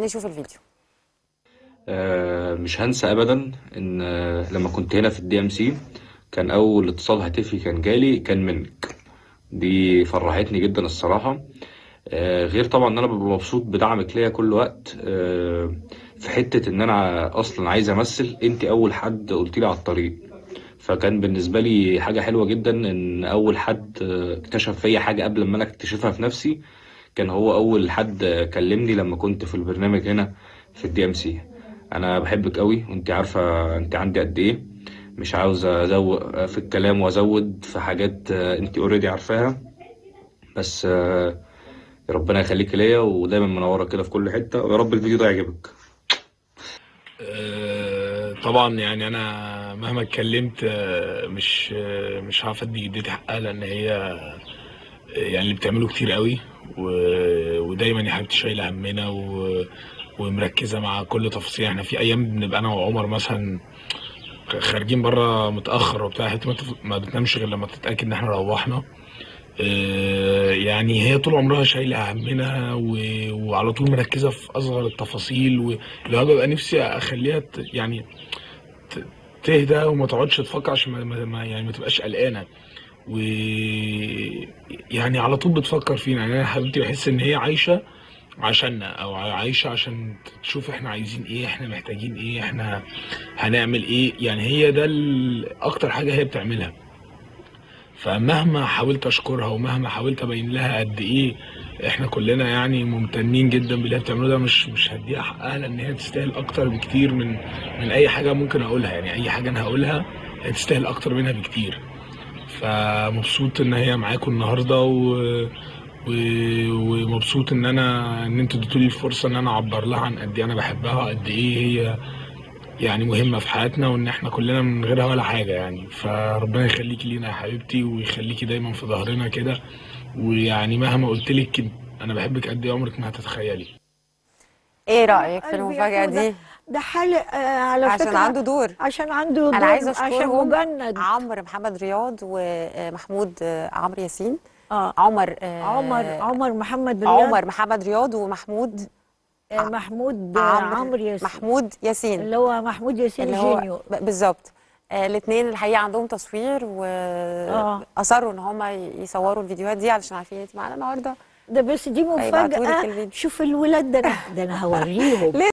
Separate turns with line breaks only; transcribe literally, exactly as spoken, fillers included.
نشوف الفيديو.
آه، مش هنسى ابدا ان آه، لما كنت هنا في الدي ام سي كان اول اتصال هاتفي كان جالي كان منك. دي فرحتني جدا الصراحه. آه، غير طبعا ان انا ببقى مبسوط بدعمك ليا كل وقت. آه، في حته ان انا اصلا عايز امثل، انت اول حد قلت لي على الطريق. فكان بالنسبه لي حاجه حلوه جدا ان اول حد آه، اكتشف فيا حاجه قبل ما انا اكتشفها في نفسي. كان هو اول حد آه، كلمني لما كنت في البرنامج هنا في الدي ام سي. انا بحبك قوي وانت عارفه انت عندي قد ايه. مش عاوز ازود في الكلام وازود في حاجات آه، انت اوريدي عارفاها. بس آه، ربنا يخليك ليا ودايما منوره كده في كل حته، ويا رب الفيديو ده يعجبك.
آه، طبعا يعني انا مهما اتكلمت آه، مش آه، مش هعرف ادي جدتي حقها، لان هي آه، يعني اللي بتعمله كتير قوي. و- ودايما يا حبيبتي شايله همنا و- ومركزه مع كل تفصيل. احنا في ايام بنبقى انا وعمر مثلا خارجين بره متاخر وبتاع، حتى ما تف- ما بتنامش غير لما تتاكد ان احنا روحنا. آه، يعني هي طول عمرها شايله همنا و- وعلى طول مركزه في اصغر التفاصيل، واللي هو ببقى نفسي اخليها ت- يعني ت- تهدى وما تقعدش تفكر، عشان ما ما- ما- يعني ما تبقاش قلقانه. و يعني على طول بتفكر فينا. يعني انا حبيبتي بحس ان هي عايشه عشاننا، او عايشه عشان تشوف احنا عايزين ايه، احنا محتاجين ايه، احنا هنعمل ايه. يعني هي ده ال- اكتر حاجه هي بتعملها. فمهما حاولت اشكرها ومهما حاولت ابين لها قد ايه احنا كلنا يعني ممتنين جدا باللي هي بتعمله ده، مش مش هديها حقها، لان هي تستاهل اكتر بكتير من من اي حاجه ممكن اقولها. يعني اي حاجه انا هقولها هي تستاهل اكتر منها بكتير. فمبسوط ان هي معاكم النهارده و... و... ومبسوط ان انا ان انتوا اديتوا لي الفرصه ان انا اعبر لها عن قد ايه انا بحبها، وقد ايه هي يعني مهمة في حياتنا، وإن إحنا كلنا من غيرها ولا حاجة. يعني فربنا يخليكي لينا يا حبيبتي، ويخليكي دايما في ظهرنا كده. ويعني مهما قلت لك أنا بحبك قد إيه عمرك ما هتتخيلي.
ايه
حبيب
رأيك في
قلبي يا
المفاجأة
حودة،
دي؟
ده حالق آه على
عشان
فكرة.
عنده دور.
عشان عنده
انا عايزة
دور، عشان
اشكرهم:
مجند.
عمرو محمد رياض ومحمود عمرو ياسين.
اه
عمر
عمر
آه،
عمر محمد رياض.
عمر محمد رياض ومحمود
آه محمود آه
عمرو
عمرو ياسين،
محمود ياسين،
اللي هو محمود ياسين
اللي هو
جينيور.
ب- بالظبط. آه الاثنين الحقيقه عندهم تصوير،
اه
واصروا ان هم يصوروا الفيديوهات دي علشان عارفين انت معانا النهارده،
ده بس دي
فيبعتوا لك
مفاجأة.
الفيديو.
شوف الولاد ده، انا ده انا هوريهم.